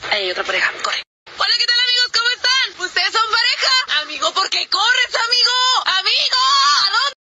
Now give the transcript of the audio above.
Ahí hay otra pareja, corre. Hola, ¿qué tal, amigos? ¿Cómo están? ¿Ustedes son pareja? Amigo, ¿por qué corre?